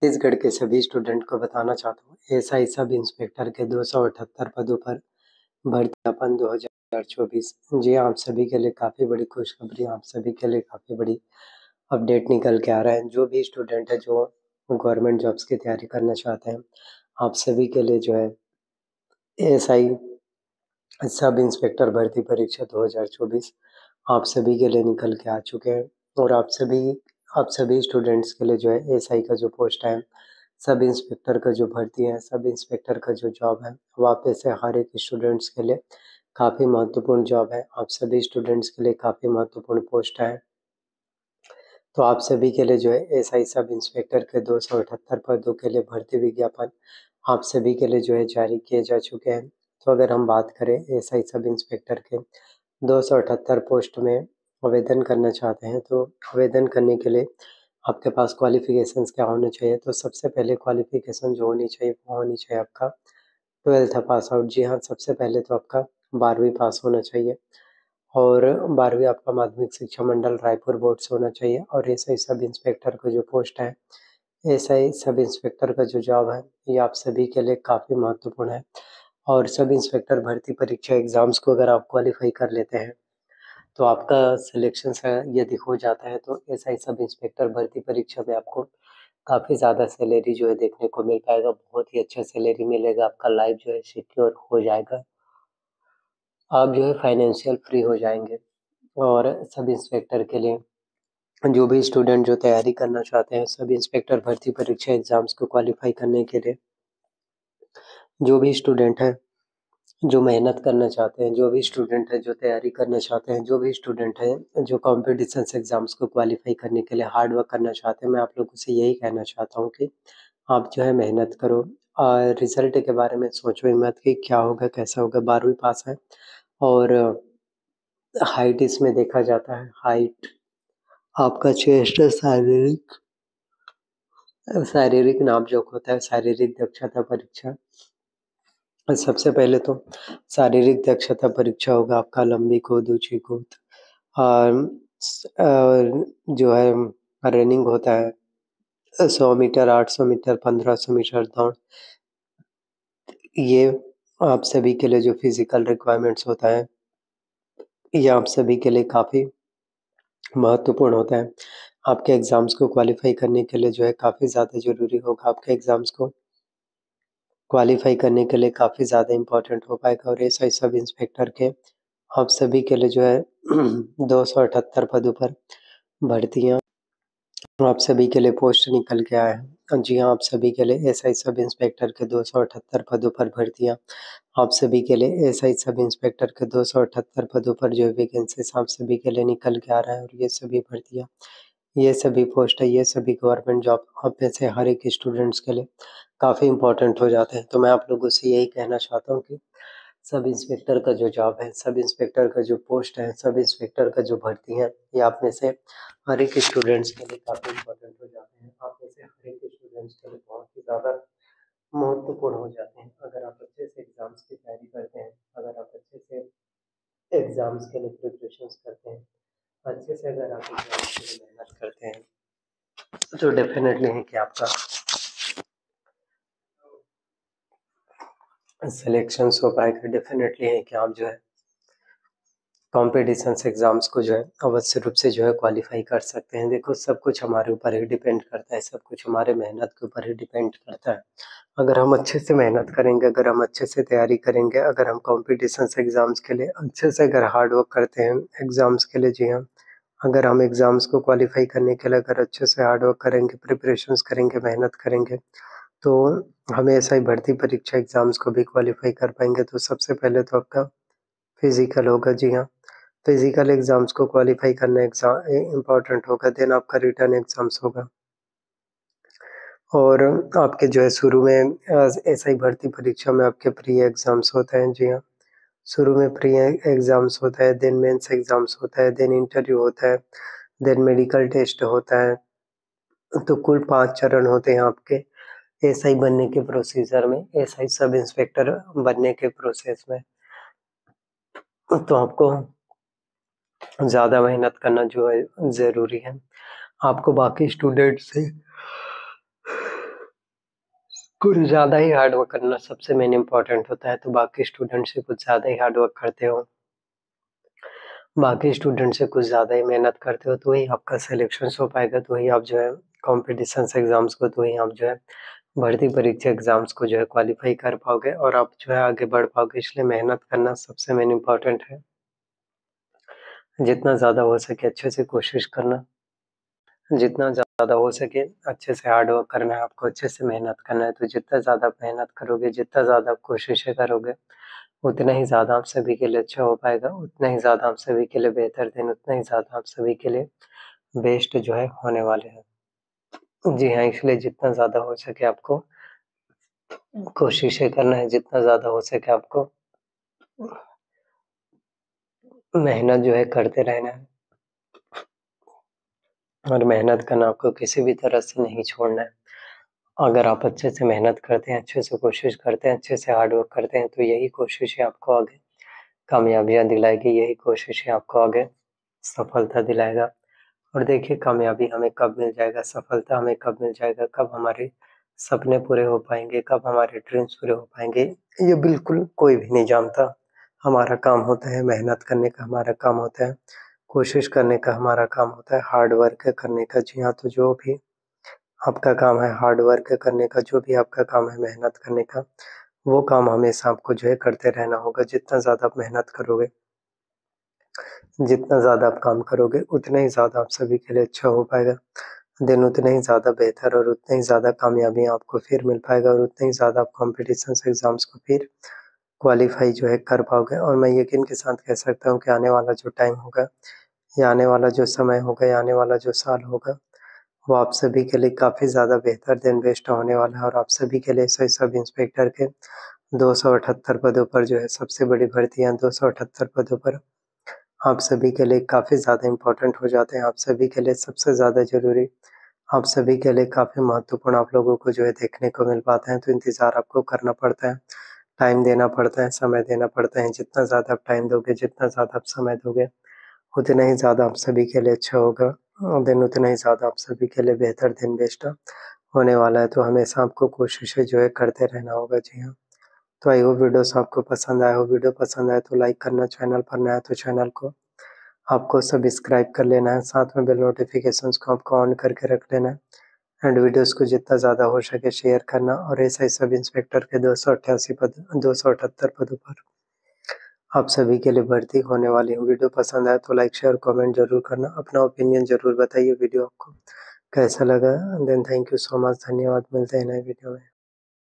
छत्तीसगढ़ के सभी स्टूडेंट को बताना चाहता हूँ एसआई सब इंस्पेक्टर के 278 पदों पर भर्ती 2024। जी हाँ, आप सभी के लिए काफ़ी बड़ी खुशखबरी, आप सभी के लिए काफ़ी बड़ी अपडेट निकल के आ रहा है। जो भी स्टूडेंट है जो गवर्नमेंट जॉब्स की तैयारी करना चाहते हैं, आप सभी के लिए जो है एसआई सब इंस्पेक्टर भर्ती परीक्षा 2024 आप सभी के लिए निकल के आ चुके हैं। और आप सभी स्टूडेंट्स के लिए जो है एसआई का जो पोस्ट है, सब इंस्पेक्टर का जो भर्ती है, सब इंस्पेक्टर का जो जॉब है, वापस से हर एक स्टूडेंट्स के लिए काफ़ी महत्वपूर्ण जॉब है। आप सभी स्टूडेंट्स के लिए काफ़ी महत्वपूर्ण पोस्ट है। तो आप सभी के लिए जो है एसआई सब इंस्पेक्टर के 278 पदों के लिए भर्ती विज्ञापन आप सभी के लिए जो है जारी किए जा चुके हैं। तो अगर हम बात करें एसआई सब इंस्पेक्टर के 278 पोस्ट में आवेदन करना चाहते हैं, तो आवेदन करने के लिए आपके पास क्वालिफिकेशंस क्या होने चाहिए। तो सबसे पहले क्वालिफिकेशन जो होनी चाहिए वो होनी चाहिए आपका 12th पास आउट। जी हाँ, सबसे पहले तो आपका 12वीं पास होना चाहिए और 12वीं आपका माध्यमिक शिक्षा मंडल रायपुर बोर्ड से होना चाहिए। और एसआई सब इंस्पेक्टर का जो पोस्ट है, एसआई सब इंस्पेक्टर का जो जॉब है, ये आप सभी के लिए काफ़ी महत्वपूर्ण है। और सब इंस्पेक्टर भर्ती परीक्षा एग्जाम्स को अगर आप क्वालिफाई कर लेते हैं तो आपका सिलेक्शन यदि हो जाता है तो एसआई सब इंस्पेक्टर भर्ती परीक्षा में आपको काफ़ी ज़्यादा सैलरी जो है देखने को मिल पाएगा। बहुत ही अच्छा सैलरी मिलेगा, आपका लाइफ जो है सिक्योर हो जाएगा, आप जो है फाइनेंशियल फ्री हो जाएंगे। और सब इंस्पेक्टर के लिए जो भी स्टूडेंट जो तैयारी करना चाहते हैं सब इंस्पेक्टर भर्ती परीक्षा एग्जाम्स को क्वालिफाई करने के लिए, जो भी स्टूडेंट हैं जो मेहनत करना चाहते हैं, जो भी स्टूडेंट है जो तैयारी करना चाहते हैं, जो भी स्टूडेंट है जो कॉम्पिटिशन एग्जाम्स को क्वालिफाई करने के लिए हार्ड वर्क करना चाहते हैं, मैं आप लोगों से यही कहना चाहता हूँ कि आप जो है मेहनत करो और रिजल्ट के बारे में सोचो ही मत कि क्या होगा कैसा होगा। 12वीं पास है और हाइट इसमें देखा जाता है, हाइट आपका चेस्ट शारीरिक नापजोक होता है, शारीरिक दक्षता परीक्षा। सबसे पहले तो शारीरिक दक्षता परीक्षा होगा आपका लंबी कूद, ऊंची कूद और जो है रनिंग होता है 100 मीटर, 800 मीटर, 1500 मीटर दौड़। ये आप सभी के लिए जो फिजिकल रिक्वायरमेंट्स होता है, ये आप सभी के लिए काफ़ी महत्वपूर्ण होता है। आपके एग्ज़ाम्स को क्वालिफाई करने के लिए जो है काफ़ी ज़्यादा ज़रूरी होगा, आपके एग्ज़ाम्स को क्वालिफाई करने के लिए काफ़ी ज़्यादा इम्पोर्टेंट हो पाएगा। और एसआई सब इंस्पेक्टर के आप सभी के लिए जो है 278 पदों पर भर्तियाँ आप सभी के लिए पोस्ट निकल के आए हैं। जी हाँ, आप सभी के लिए एसआई सब इंस्पेक्टर के 278 पदों पर भर्तियाँ आप सभी के लिए एसआई सब इंस्पेक्टर के 278 पदों पर जो वैकेंसीज आप सभी के लिए निकल के आ रहा है। और ये सभी भर्तियाँ, ये सभी पोस्ट है, ये सभी गवर्नमेंट जॉब आप में से हर एक स्टूडेंट्स के लिए काफ़ी इंपॉर्टेंट हो जाते हैं। तो मैं आप लोगों से यही कहना चाहता हूँ कि सब इंस्पेक्टर का जो जॉब है, सब इंस्पेक्टर का जो पोस्ट है, सब इंस्पेक्टर का जो भर्ती है, ये आप में से हर एक स्टूडेंट्स के लिए काफ़ी इंपॉर्टेंट हो जाते हैं। आप में से हर एक स्टूडेंट्स के लिए बहुत ही ज़्यादा महत्वपूर्ण हो जाते हैं। अगर आप अच्छे से एग्ज़ाम्स की तैयारी करते हैं, अगर आप अच्छे से एग्ज़ाम्स के लिए प्रिपरेशंस करते हैं, अच्छे से अगर आप एग्ज़ाम्स के लिए मेहनत करते हैं, तो डेफिनेटली है कि आपका सिलेक्शंस हो पाएगा। डेफिनेटली है कि आप जो है कॉम्पिटिशन्स एग्ज़ाम्स को जो है अवश्य रूप से जो है क्वालिफाई कर सकते हैं। देखो, सब कुछ हमारे ऊपर ही डिपेंड करता है, सब कुछ हमारे मेहनत के ऊपर ही डिपेंड करता है। अगर हम अच्छे से मेहनत करेंगे, अगर हम अच्छे से तैयारी करेंगे, अगर हम कॉम्पिटिशन्स एग्ज़ाम्स के लिए अच्छे से अगर हार्ड वर्क करते हैं एग्ज़ाम्स के लिए, जी हाँ, अगर हम एग्ज़ाम्स को क्वालिफाई करने के लिए अगर अच्छे से हार्ड वर्क करेंगे, प्रिपरेशंस करेंगे, मेहनत करेंगे, तो हम ऐसा ही भर्ती परीक्षा एग्ज़ाम्स को भी क्वालिफाई कर पाएंगे। तो सबसे पहले तो आपका फिजिकल होगा। जी हाँ, फिजिकल एग्ज़ाम्स को क्वालिफाई करना इम्पॉर्टेंट होगा। देन आपका रिटर्न एग्ज़ाम्स होगा और आपके जो है शुरू में एसआई भर्ती परीक्षा में आपके प्री एग्ज़ाम्स होते हैं। जी हाँ, शुरू में प्री एग्ज़ाम्स होता है, देन मेंस एग्ज़ाम्स होता है, देन इंटरव्यू होता है, देन मेडिकल टेस्ट होता है। तो कुल 5 चरण होते हैं आपके एसआई बनने के प्रोसीजर में, एसआई सब इंस्पेक्टर बनने के प्रोसेस में। तो आपको ज़्यादा मेहनत करना जो है ज़रूरी है। आपको बाकी स्टूडेंट से कुछ ज़्यादा ही हार्ड वर्क करना सबसे मेन इम्पोर्टेंट होता है, तो बाकी स्टूडेंट से कुछ ज़्यादा ही हार्ड वर्क करते हो, बाकी स्टूडेंट से कुछ ज़्यादा ही मेहनत करते हो, तो ही आपका सिलेक्शंस हो पाएगा, तो ही आप जो है कॉम्पिटिशन्स एग्ज़ाम्स को, तो ही आप जो है भर्ती परीक्षा एग्ज़ाम्स को जो है क्वालीफाई कर पाओगे और आप जो है आगे बढ़ पाओगे। इसलिए मेहनत करना सबसे मेन इम्पोर्टेंट है। जितना ज़्यादा हो सके अच्छे से कोशिश करना, जितना ज़्यादा हो सके अच्छे से हार्ड वर्क करना है आपको, अच्छे से मेहनत करना है। तो जितना ज़्यादा मेहनत करोगे, जितना ज़्यादा आप कोशिशें करोगे, उतना ही ज़्यादा आप सभी के लिए अच्छा हो पाएगा, उतना ही ज़्यादा आप सभी के लिए बेहतर दिन, उतना ही ज़्यादा आप सभी के लिए बेस्ट जो है होने वाले हैं। जी हाँ, इसलिए जितना ज़्यादा हो सके आपको कोशिशें करना है, जितना ज़्यादा हो सके आपको मेहनत जो है करते रहना है और मेहनत करना आपको किसी भी तरह से नहीं छोड़ना है। अगर आप अच्छे से मेहनत करते हैं, अच्छे से कोशिश करते हैं, अच्छे से हार्ड वर्क करते हैं, तो यही कोशिशें आपको आगे कामयाबियाँ दिलाएगी, यही कोशिशें आपको आगे सफलता दिलाएगा। और देखिए कामयाबी हमें कब मिल जाएगा, सफलता हमें कब मिल जाएगा, कब हमारे सपने पूरे हो पाएँगे, कब हमारे ड्रीम्स पूरे हो पाएँगे, ये बिल्कुल कोई भी नहीं जानता। हमारा काम होता है मेहनत करने का, हमारा काम होता है कोशिश करने का, हमारा काम होता है हार्ड वर्क करने का। जी हाँ, तो जो भी आपका काम है हार्ड वर्क करने का, जो भी आपका काम है मेहनत करने का, वो काम हमेशा आपको जो है करते रहना होगा। जितना ज़्यादा आप मेहनत करोगे, जितना ज़्यादा आप काम करोगे, उतना ही ज़्यादा आप सभी के लिए अच्छा हो पाएगा। दिन उतना ही ज़्यादा बेहतर और उतना ही ज़्यादा कामयाबी आपको फिर मिल पाएगा और उतना ही ज़्यादा आप कॉम्पिटिशन्स एग्ज़ाम्स को फिर क्वालीफाई जो है कर पाओगे। और मैं यकीन के साथ कह सकता हूँ कि आने वाला जो टाइम होगा, या आने वाला जो समय होगा, या आने वाला जो साल होगा, वो आप सभी के लिए काफ़ी ज़्यादा बेहतर दिन बेस्ट होने वाला है। और आप सभी के लिए एसआई सब इंस्पेक्टर के 278 पदों पर जो है सबसे बड़ी भर्तियाँ 278 पदों पर आप सभी के लिए काफ़ी ज़्यादा इम्पोर्टेंट हो जाते हैं, आप सभी के लिए सबसे ज़्यादा ज़रूरी, आप सभी के लिए काफ़ी महत्वपूर्ण आप लोगों को जो है देखने को मिल पाते हैं। तो इंतज़ार आपको करना पड़ता है, टाइम देना पड़ता है, समय देना पड़ता है। जितना ज़्यादा आप टाइम दोगे, जितना ज़्यादा आप समय दोगे, उतना ही ज़्यादा आप सभी के लिए अच्छा होगा और दिन उतना ही ज़्यादा आप सभी के लिए बेहतर दिन बेस्ट होने वाला है। तो हमेशा आपको कोशिशें जो है करते रहना होगा। जी हाँ, तो आई होप वीडियोस आपको पसंद आया हो। वीडियो पसंद आए तो लाइक करना, चैनल पर नया है तो चैनल को आपको सब्सक्राइब कर लेना है, साथ में बेल नोटिफिकेशंस को आपको ऑन करके रख लेना है एंड वीडियोस को जितना ज़्यादा हो सके शेयर करना। और एसआई सब इंस्पेक्टर के 278 पदों पर आप सभी के लिए भर्ती होने वाली हूँ। वीडियो पसंद आए तो लाइक शेयर कमेंट जरूर करना, अपना ओपिनियन जरूर बताइए वीडियो आपको कैसा लगा। Then thank you so much, धन्यवाद, मिलते हैं नए वीडियो में।